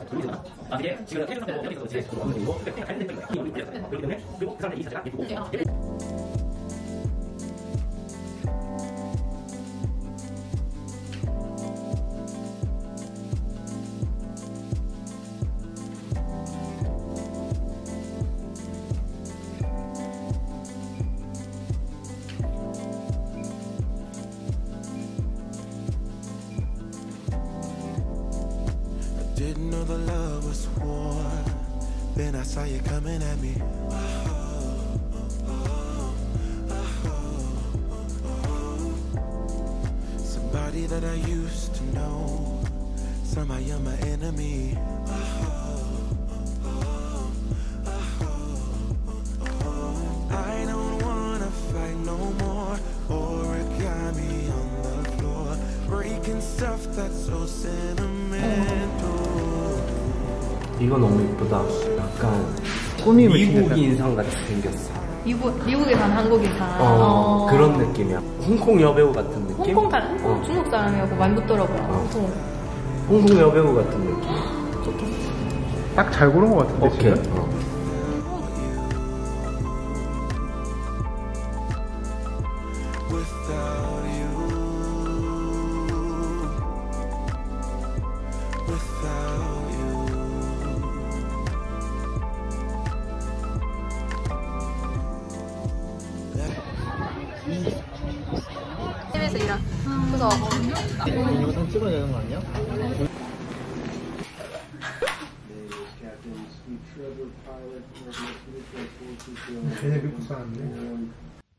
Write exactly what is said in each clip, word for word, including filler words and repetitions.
아 이게 지금 캐릭터 때문에 여기서 이제 그리고 그때 관련된 거예요. 그렇기 때문에 그리고 그 사람의 이 자체가 예쁘고. Didn't know the love was war. Then I saw you coming at me. Somebody that I used to know. Somehow you're my enemy. I don't wanna fight no more. Origami on the floor. Breaking stuff that's so sentimental. 이거 너무 이쁘다. 약간 미국인상 같이 생겼어. 미국, 미국에 산 한국인상. 어, 어, 그런 느낌이야. 홍콩 여배우 같은 느낌? 홍콩 사람, 홍콩 어. 중국 사람이라고 많이 붙더라고요. 어. 홍콩 여배우 같은 느낌. 딱 잘 고른 것 같은데. 오케이. 지금? 어. Without you, without you. 팀에서 일한. 그래서 영상 찍어야 되는 거 아니야? 걔네 미국 사람인데.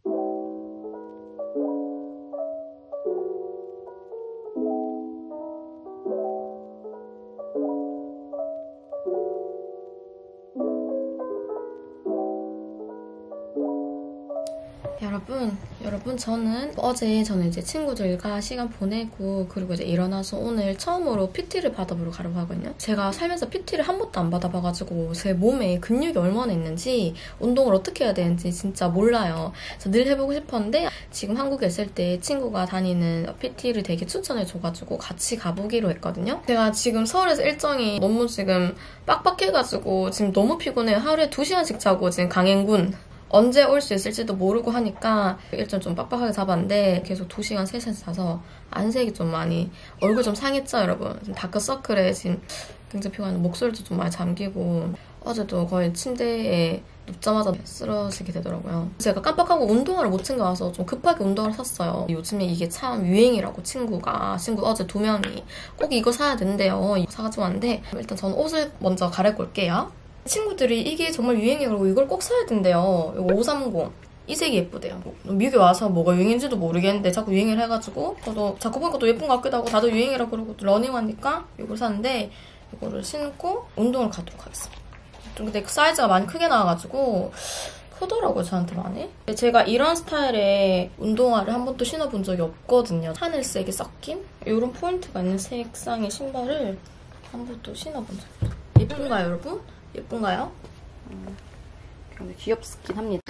여러분, 여러분 저는 어제 저는 이제 친구들과 시간 보내고 그리고 이제 일어나서 오늘 처음으로 피티를 받아보러 가려고 하거든요. 제가 살면서 피티를 한 번도 안 받아봐가지고 제 몸에 근육이 얼마나 있는지 운동을 어떻게 해야 되는지 진짜 몰라요. 그래서 늘 해보고 싶었는데 지금 한국에 있을 때 친구가 다니는 피티를 되게 추천해줘가지고 같이 가보기로 했거든요. 제가 지금 서울에서 일정이 너무 지금 빡빡해가지고 지금 너무 피곤해요. 하루에 두 시간씩 자고 지금 강행군 언제 올 수 있을지도 모르고 하니까 일정 좀 빡빡하게 잡았는데 계속 두 시간, 세 시간 자서 안색이 좀 많이 얼굴 좀 상했죠, 여러분? 지금 다크서클에 지금 굉장히 피곤한데 목소리도 좀 많이 잠기고 어제도 거의 침대에 눕자마자 쓰러지게 되더라고요. 제가 깜빡하고 운동화를 못 챙겨와서 좀 급하게 운동화를 샀어요. 요즘에 이게 참 유행이라고 친구가 친구 어제 두 명이 꼭 이거 사야 된대요. 이거 사가지고 왔는데 일단 저는 옷을 먼저 갈아입고 올게요. 친구들이 이게 정말 유행이라고 이걸 꼭 사야 된대요. 이거 오삼공. 이 색이 예쁘대요. 미국에 와서 뭐가 유행인지도 모르겠는데 자꾸 유행을 해가지고 저도 자꾸 보니까 또 예쁜 것 같기도 하고 다들 유행이라고 그러고 러닝하니까 이걸 샀는데 이거를 신고 운동을 가도록 하겠습니다. 좀 근데 그 사이즈가 많이 크게 나와가지고 크더라고요, 저한테 많이. 제가 이런 스타일의 운동화를 한 번도 신어본 적이 없거든요. 하늘색이 섞인 이런 포인트가 있는 색상의 신발을 한 번도 신어본 적이 없어요. 예쁜가요, 여러분? 예쁜가요? 음, 굉장히 귀엽긴 합니다.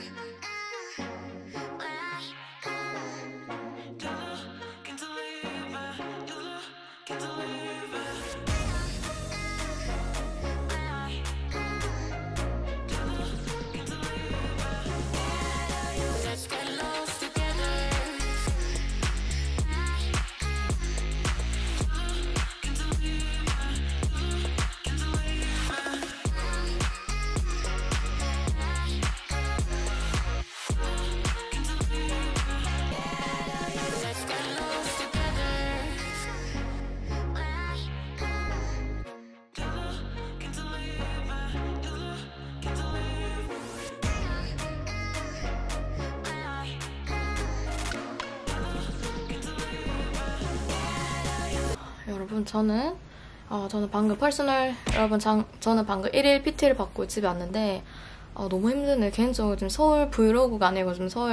여러분 저는 어, 저는 방금 퍼스널 여러분 장, 저는 방금 일 일 피티를 받고 집에 왔는데 어, 너무 힘드네. 개인적으로 지금 서울 브이로그가 아니고 지금 서울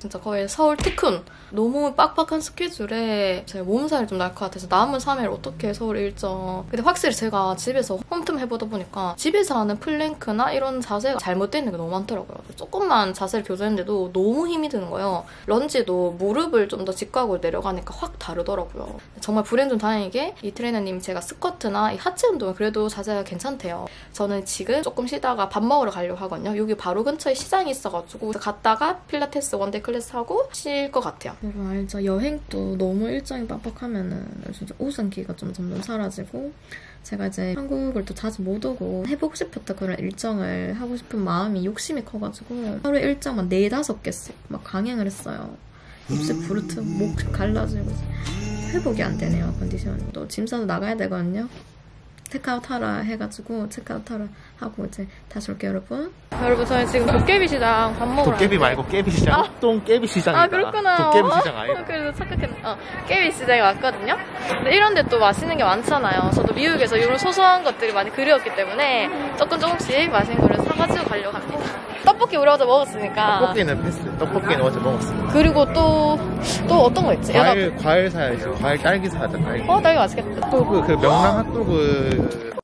진짜 거의 서울 특훈. 너무 빡빡한 스케줄에 제 몸살이 좀 날 것 같아서 남은 삼 일 어떻게 서울 일정. 근데 확실히 제가 집에서 홈트 해보다 보니까 집에서 하는 플랭크나 이런 자세가 잘못되어 있는 게 너무 많더라고요. 조금만 자세를 교정했는데도 너무 힘이 드는 거예요. 런지도 무릎을 좀 더 직각으로 내려가니까 확 다르더라고요. 정말 불행 좀 다행이게 이 트레이너님이 제가 스쿼트나 이 하체 운동은 그래도 자세가 괜찮대요. 저는 지금 조금 쉬다가 밥 먹으러 가려고 하거든요. 여기 바로 근처에 시장이 있어가지고 갔다가 필라테스 원데이 클래스 하고 쉴 것 같아요. 여러분 알죠? 여행도 너무 일정이 빡빡하면은 진짜 웃음기가 좀 점점 사라지고 제가 이제 한국을 또 자주 못 오고 해보고 싶었던 그런 일정을 하고 싶은 마음이 욕심이 커가지고 하루에 일정만 네다섯 개씩 막 강행을 했어요. 입술 부르트 목 갈라지고 회복이 안 되네요. 컨디션이. 또 짐 싸서 나가야 되거든요. 체크아웃 하라 해가지고 체크아웃 하라 하고 이제 다시 올게요, 여러분. 여러분 저희 지금 도깨비 시장 밥 먹으러 도깨비 왔는데. 말고 깨비 시장. 아. 똥 깨비 시장이다. 아 그렇구나. 도깨비 시장 아니다. 어, 그래서 착각했네. 어, 깨비 시장에 왔거든요. 근데 이런 데 또 맛있는 게 많잖아요. 저도 미국에서 이런 소소한 것들이 많이 그리웠기 때문에 조금 조금씩 맛있는 거를 사가지고 가려고 합니다. 떡볶이 우리 어제 먹었으니까. 떡볶이는 패스. 떡볶이는 어제 먹었어. 그리고 또, 또 어떤 거 있지? 과일, 과일 사야지. 과일 딸기 사야지. 딸기. 어, 딸기 맛있겠다. 핫도그, 그 명랑 핫도그.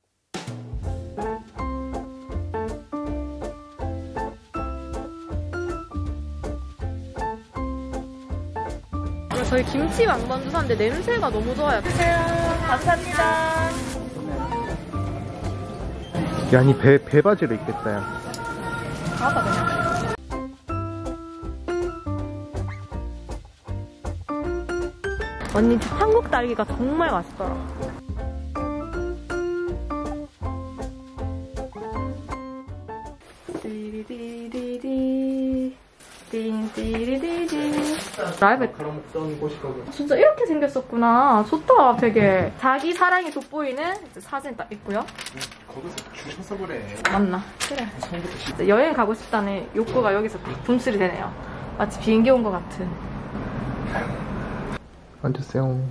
저희 김치 왕반도 샀는데 냄새가 너무 좋아요. 감사합니다. 야, 니 배, 배바지로 있겠다, 야. 가봐 그냥. 언니 한국 딸기가 정말 맛있더라. 띠리디디디 띠리디디디 라이브 그런 목적인 곳이거든. 진짜 이렇게 생겼었구나. 좋다 되게. 자기 사랑이 돋보이는 이제 사진 딱 있고요. 거기서 주셔서 그래. 맞나? 그래. 이제 여행 가고 싶다는 욕구가 여기서 분출이 되네요. 마치 비행기 온 것 같은. 앉으세요.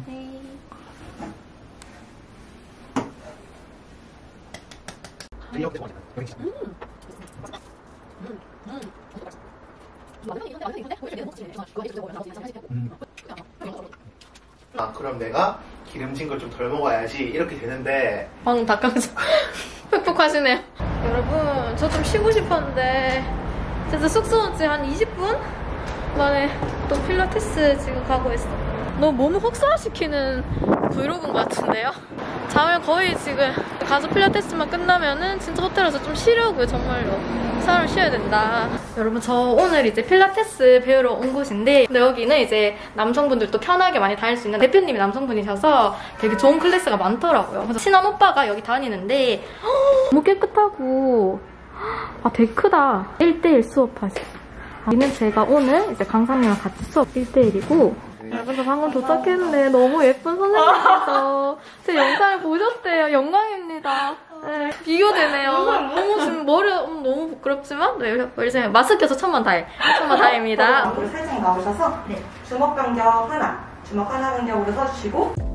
아, 그럼 내가 기름진 걸 좀 덜 먹어야지 이렇게 되는데 방금 닭강정 팩폭하시네요. 여러분 저 좀 쉬고 싶었는데 진짜 숙소 온 지 한 이십 분 만에 또 필라테스 지금 가고 있어. 너무 몸을 혹사시키는 브이로그인 것 같은데요? 잠을 거의 지금 가서 필라테스만 끝나면은 진짜 호텔에서 좀 쉬려고요. 정말로 사람을 쉬어야 된다. 여러분 저 오늘 이제 필라테스 배우러 온 곳인데 근데 여기는 이제 남성분들도 편하게 많이 다닐 수 있는 대표님이 남성분이셔서 되게 좋은 클래스가 많더라고요. 그래서 친한 오빠가 여기 다니는데 허, 너무 깨끗하고 아 되게 크다. 일 대일 수업하지. 여기는 제가 오늘 이제 강사님이랑 같이 수업 일 대일이고 여러분 저 방금 도착했는데 너무 예쁜 선생님께서 제 영상을 보셨대요. 영광입니다. 네, 비교되네요. 너무 지금 머리 너무 부끄럽지만 네, 이제 마스크 껴서 천만 다행. 천만 다행입니다. 앞으로 살짝 나오셔서 네. 주먹 간격 하나, 주먹 하나 간격으로 서주시고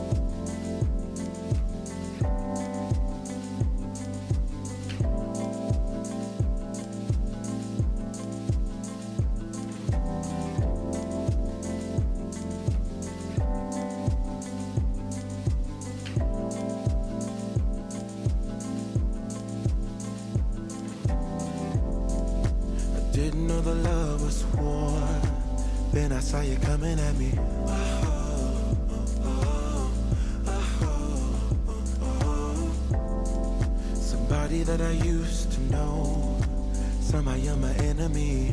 Didn't know the love was war. Then I saw you coming at me. Somebody that I used to know. Somehow you're my enemy.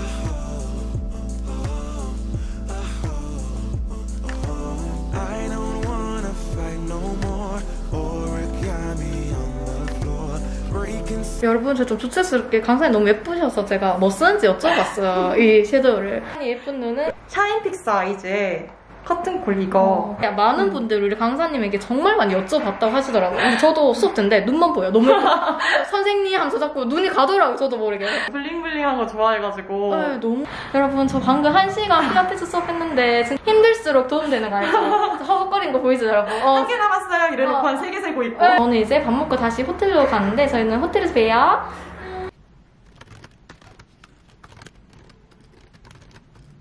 I don't wanna fight no more. Origami on the floor. Breaking. 여러분 저 좀 조체스럽게 강사님 너무 예쁘셔서 제가 뭐 쓰는지 여쭤봤어요. 이 섀도우를. 예쁜 눈은 샤인픽스 아이즈의 커튼콜 이거 야, 많은 분들이 우리 강사님에게 정말 많이 여쭤봤다고 하시더라고요. 근데 저도 수업 듣는데 눈만 보여. 너무 예뻐. 선생님 하면서 자꾸 눈이 가더라고요. 저도 모르게. 블링블링한 거 좋아해가지고 네, 너무. 여러분 저 방금 한 시간 필라테스 수업했는데 진짜 힘들수록 도움되는 거 알죠? 허걱거리는 거 보이죠 여러분? 어. 한 개 남았어요 이래놓고 어. 한 세 개 세고 있고 네. 저는 이제 밥 먹고 다시 호텔로 가는데 저희는 호텔에서 봬요.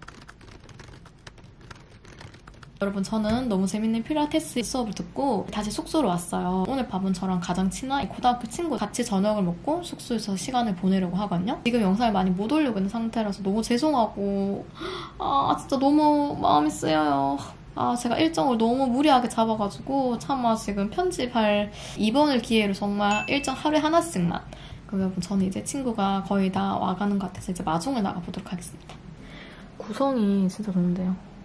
여러분 저는 너무 재밌는 필라테스 수업을 듣고 다시 숙소로 왔어요. 오늘 밤은 저랑 가장 친한 고등학교 친구 같이 저녁을 먹고 숙소에서 시간을 보내려고 하거든요. 지금 영상을 많이 못 올리고 있는 상태라서 너무 죄송하고 아 진짜 너무 마음이 쓰여요. 아 제가 일정을 너무 무리하게 잡아가지고 차마 지금 편집할 이번을 기회로 정말 일정 하루에 하나씩만. 그럼 여러분 저는 이제 친구가 거의 다 와가는 것 같아서 이제 마중을 나가보도록 하겠습니다. 구성이 진짜 좋은데요.